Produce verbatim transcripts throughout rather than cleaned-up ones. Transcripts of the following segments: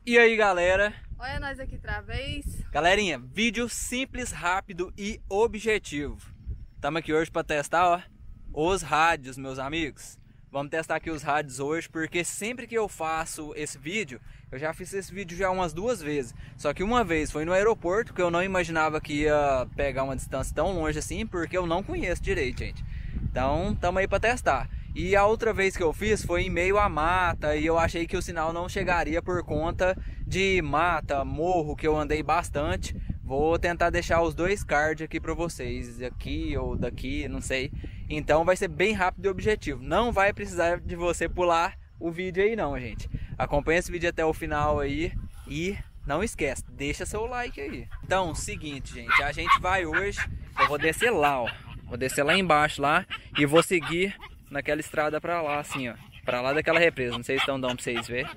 E aí, galera? Olha nós aqui outra vez. Galerinha, vídeo simples, rápido e objetivo. Estamos aqui hoje para testar, ó, os rádios, meus amigos. Vamos testar aqui os rádios hoje, porque sempre que eu faço esse vídeo, eu já fiz esse vídeo já umas duas vezes. Só que uma vez foi no aeroporto, que eu não imaginava que ia pegar uma distância tão longe assim, porque eu não conheço direito, gente. Então, estamos aí para testar. E a outra vez que eu fiz foi em meio à mata, e eu achei que o sinal não chegaria por conta de mata, morro, que eu andei bastante. Vou tentar deixar os dois cards aqui para vocês, aqui ou daqui, não sei. Então vai ser bem rápido e objetivo. Não vai precisar de você pular o vídeo aí não, gente. Acompanha esse vídeo até o final aí e não esquece, deixa seu like aí. Então, seguinte, gente, a gente vai hoje, eu vou descer lá, ó. Vou descer lá embaixo lá e vou seguir naquela estrada pra lá, assim, ó. Pra lá daquela represa, não sei se estão dando pra vocês verem.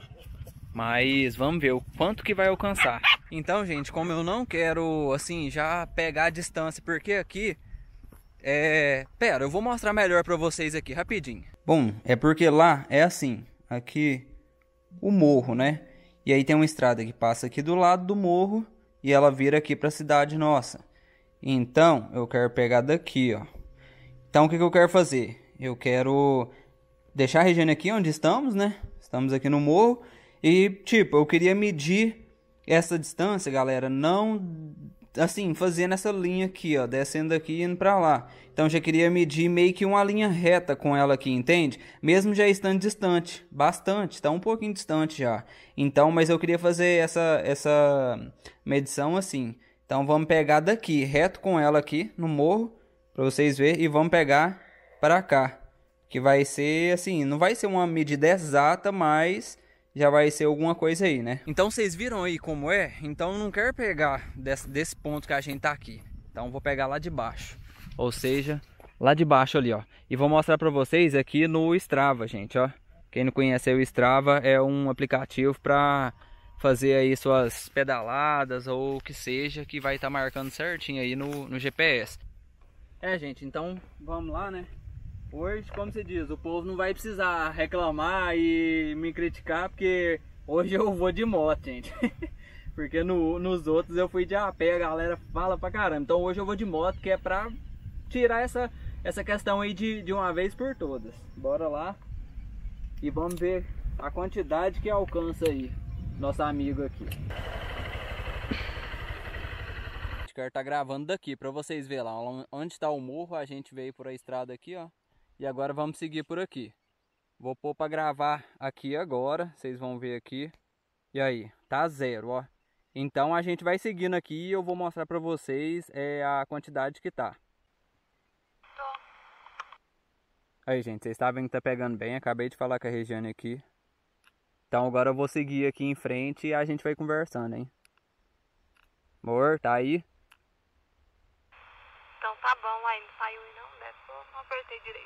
Mas vamos ver o quanto que vai alcançar. Então, gente, como eu não quero, assim, já pegar a distância, porque aqui é... Pera, eu vou mostrar melhor pra vocês aqui, rapidinho. Bom, é porque lá é assim, aqui o morro, né? E aí tem uma estrada que passa aqui do lado do morro e ela vira aqui pra cidade nossa. Então, eu quero pegar daqui, ó. Então, o que que eu quero fazer? Eu quero deixar a região aqui onde estamos, né? Estamos aqui no morro. E, tipo, eu queria medir essa distância, galera, não, assim, fazendo essa linha aqui, ó, descendo aqui e indo pra lá. Então, já queria medir meio que uma linha reta com ela aqui, entende? Mesmo já estando distante, bastante, tá um pouquinho distante já. Então, mas eu queria fazer essa, essa medição assim. Então, vamos pegar daqui, reto com ela aqui no morro, pra vocês verem, e vamos pegar pra cá. Que vai ser, assim, não vai ser uma medida exata, mas já vai ser alguma coisa aí, né? Então vocês viram aí como é? Então eu não quero pegar desse, desse ponto que a gente tá aqui. Então vou pegar lá de baixo. Ou seja, lá de baixo ali, ó. E vou mostrar pra vocês aqui no Strava, gente, ó. Quem não conhece o Strava é um aplicativo pra fazer aí suas pedaladas ou o que seja, que vai estar tá marcando certinho aí no, no G P S. É, gente, então vamos lá, né? Hoje, como se diz, o povo não vai precisar reclamar e me criticar, porque hoje eu vou de moto, gente. Porque no, nos outros eu fui de a pé, a galera fala pra caramba. Então hoje eu vou de moto, que é pra tirar essa, essa questão aí de, de uma vez por todas. Bora lá e vamos ver a quantidade que alcança aí, nosso amigo aqui. Quero estar gravando daqui pra vocês verem lá onde está o morro. A gente veio por a estrada aqui, ó. E agora vamos seguir por aqui. Vou pôr para gravar aqui agora. Vocês vão ver aqui. E aí, tá zero, ó. Então a gente vai seguindo aqui e eu vou mostrar para vocês é, a quantidade que tá. Aí, gente, vocês estão vendo que tá pegando bem. Acabei de falar com a Regiane aqui. Então agora eu vou seguir aqui em frente e a gente vai conversando, hein. Amor, tá aí? Então tá bom, aí não saiu e não, né? Só não apertei direito.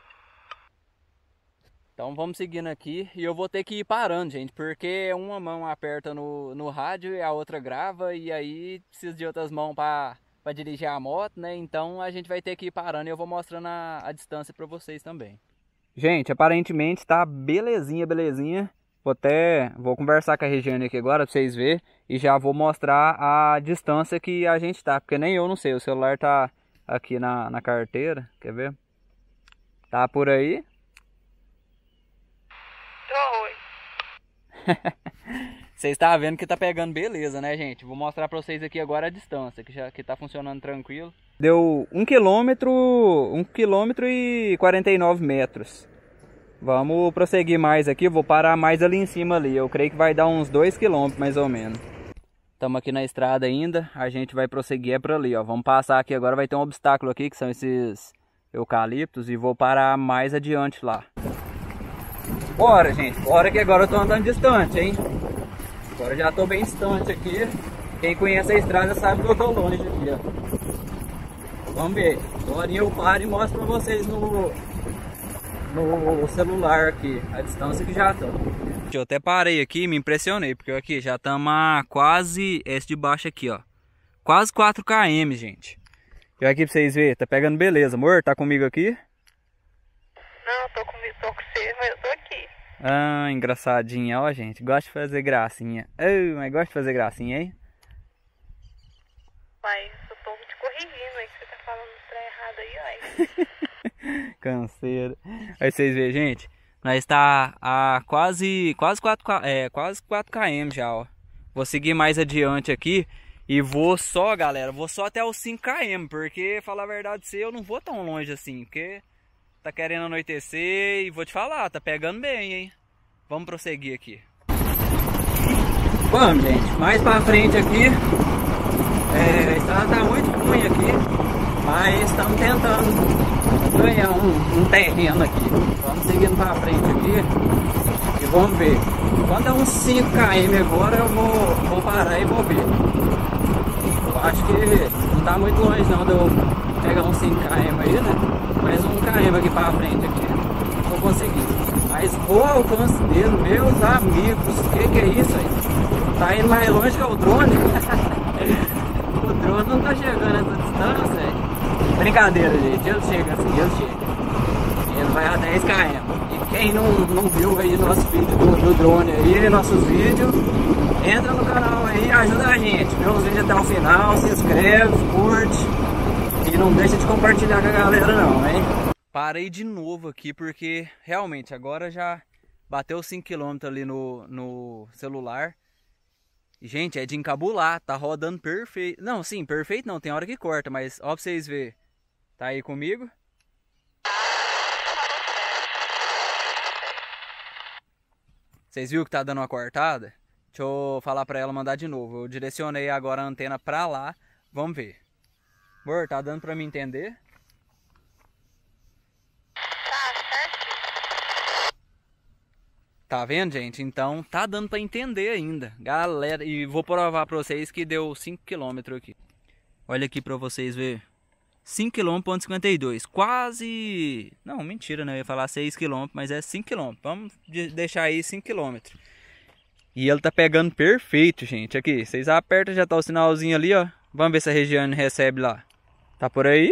Então vamos seguindo aqui e eu vou ter que ir parando, gente, porque uma mão aperta no, no rádio e a outra grava e aí precisa de outras mãos para para dirigir a moto, né? Então a gente vai ter que ir parando e eu vou mostrando a, a distância para vocês também. Gente, aparentemente tá belezinha, belezinha. Vou até, vou conversar com a Regiane aqui agora para vocês verem e já vou mostrar a distância que a gente tá, porque nem eu não sei, o celular tá aqui na, na carteira, quer ver? Tá por aí? Oi. Vocês estão vendo que tá pegando beleza, né, gente? Vou mostrar pra vocês aqui agora a distância, que já que tá funcionando tranquilo. Deu um quilômetro, um quilômetro e quarenta e nove metros. Vamos prosseguir mais aqui, vou parar mais ali em cima ali. Eu creio que vai dar uns dois quilômetros mais ou menos. Estamos aqui na estrada ainda, a gente vai prosseguir é por ali, ó. Vamos passar aqui agora, vai ter um obstáculo aqui, que são esses eucaliptos, e vou parar mais adiante lá. Bora, gente, bora que agora eu tô andando distante, hein? Agora eu já tô bem distante aqui. Quem conhece a estrada sabe que eu tô longe aqui, ó. Vamos ver, agora eu paro e mostro pra vocês no, no celular aqui, a distância que já tô. Eu até parei aqui e me impressionei, porque aqui já estamos a quase esse de baixo aqui, ó. Quase quatro quilômetros, gente. E aqui pra vocês verem, tá pegando beleza. Amor, tá comigo aqui? Não, tô comigo, tô com você, mas eu tô aqui. Ah, engraçadinha, ó, gente. Gosta de fazer gracinha. Oh, mas gosta de fazer gracinha, hein? Pai, eu tô te corrigindo aí que você tá falando o trem errado aí, ó. Canseira. Aí vocês verem, gente. Nós está a quase, quase quatro, é, quase quatro quilômetros já, ó. Vou seguir mais adiante aqui. E vou só, galera, vou só até os cinco quilômetros. Porque, falar a verdade, eu não vou tão longe assim. Porque tá querendo anoitecer e vou te falar, tá pegando bem, hein? Vamos prosseguir aqui. Vamos, gente. Mais pra frente aqui. É, a estrada tá muito ruim aqui. Mas estamos tentando ganhar um, um terreno aqui. Vamos seguindo pra frente aqui. E vamos ver. Quando é uns cinco quilômetros agora, eu vou, vou parar e vou ver. Eu acho que não tá muito longe não de eu pegar uns cinco quilômetros aí, né? Mais um quilômetro aqui pra frente aqui. Vou conseguir. Mas o alcance dele, meus amigos, o que, que é isso aí? Tá indo mais longe que o drone. O drone não tá chegando nessa distância, velho. Brincadeira, gente. Ele chega assim, ele chega. Ele vai a dez quilômetros. E quem não, não viu aí nosso vídeo do, do drone aí, nossos vídeos, entra no canal aí e ajuda a gente. Vê os vídeos até o final, se inscreve, curte. E não deixa de compartilhar com a galera não, hein? Parei de novo aqui porque realmente agora já bateu cinco quilômetros ali no, no celular. Gente, é de encabular, tá rodando perfeito. Não, sim, perfeito não, tem hora que corta, mas ó pra vocês verem. Tá aí comigo? Vocês viram que tá dando uma cortada? Deixa eu falar pra ela mandar de novo. Eu direcionei agora a antena pra lá, vamos ver. Amor, tá dando pra me entender? Tá vendo, gente? Então tá dando pra entender ainda. Galera, e vou provar pra vocês que deu cinco quilômetros aqui. Olha aqui pra vocês verem. cinco quilômetros e cinquenta e dois. Quase... Não, mentira, né? Eu ia falar seis quilômetros, mas é cinco quilômetros. Vamos deixar aí cinco quilômetros. E ele tá pegando perfeito, gente. Aqui, vocês apertam, já tá o sinalzinho ali, ó. Vamos ver se a Regiane recebe lá. Tá por aí?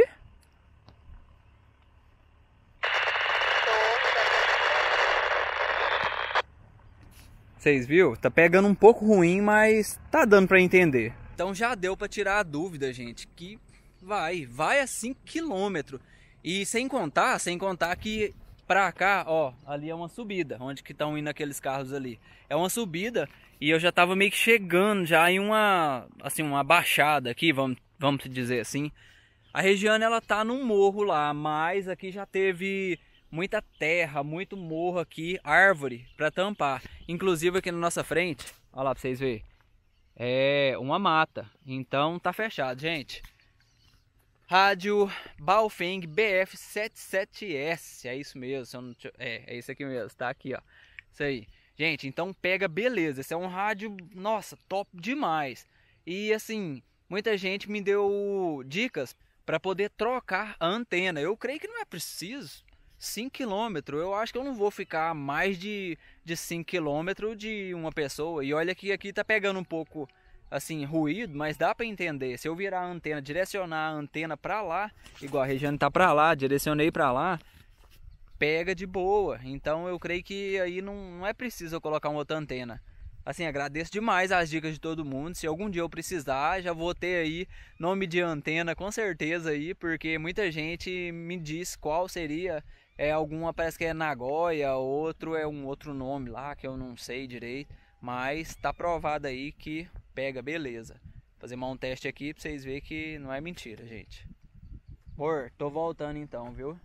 Vocês viram? Tá pegando um pouco ruim, mas tá dando pra entender. Então já deu pra tirar a dúvida, gente, que vai, vai a cinco quilômetros. E sem contar, sem contar que pra cá, ó, ali é uma subida, onde que estão indo aqueles carros ali. É uma subida e eu já tava meio que chegando já em uma, assim, uma baixada aqui, vamos, vamos dizer assim. A Regiane, ela tá num morro lá, mas aqui já teve muita terra, muito morro aqui, árvore para tampar. Inclusive aqui na nossa frente, olha lá para vocês verem, é uma mata. Então tá fechado, gente. Rádio Baofeng B F setenta e sete S, é isso mesmo, é, é isso aqui mesmo, tá aqui, ó. Isso aí. Gente, então pega beleza, esse é um rádio, nossa, top demais. E assim, muita gente me deu dicas para poder trocar a antena. Eu creio que não é preciso. cinco quilômetros, eu acho que eu não vou ficar mais de, de cinco quilômetros de uma pessoa. E olha que aqui tá pegando um pouco, assim, ruído, mas dá para entender. Se eu virar a antena, direcionar a antena para lá, igual a Regiane tá para lá, direcionei para lá, pega de boa. Então eu creio que aí não, não é preciso eu colocar uma outra antena. Assim, agradeço demais as dicas de todo mundo. Se algum dia eu precisar, já vou ter aí nome de antena com certeza aí, porque muita gente me diz qual seria. É alguma, parece que é Nagoya, outro é um outro nome lá que eu não sei direito, mas tá provado aí que pega beleza. Vou fazer mais um teste aqui pra vocês verem que não é mentira, gente. Amor, tô voltando então, viu?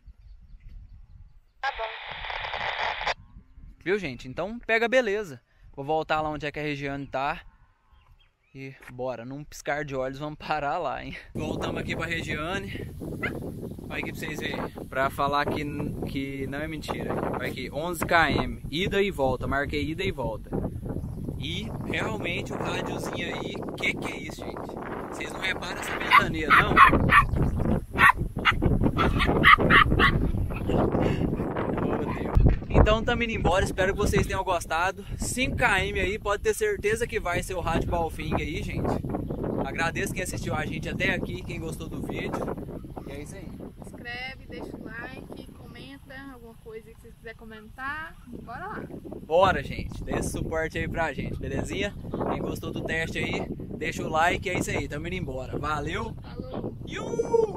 Tá bom. Viu, gente? Então pega beleza. Vou voltar lá onde é que a Regiane tá. E bora, num piscar de olhos, vamos parar lá, hein? Voltamos aqui pra Regiane. Olha aqui pra vocês verem. Pra falar que, que não é mentira. Olha aqui, onze quilômetros. Ida e volta. Marquei ida e volta. E realmente o rádiozinho aí. Que que é isso, gente? Vocês não reparam essa ventania, não? Então estamos indo embora, espero que vocês tenham gostado. cinco quilômetros aí, pode ter certeza que vai ser o Rádio Baofeng aí, gente. Agradeço quem assistiu a gente até aqui, quem gostou do vídeo. E é isso aí. Inscreve, deixa o like, comenta alguma coisa que vocês quiser comentar, bora lá. Bora, gente. Dê esse suporte aí pra gente, belezinha? Quem gostou do teste aí, deixa o like, é isso aí. Tamo indo embora. Valeu! Falou! Iu!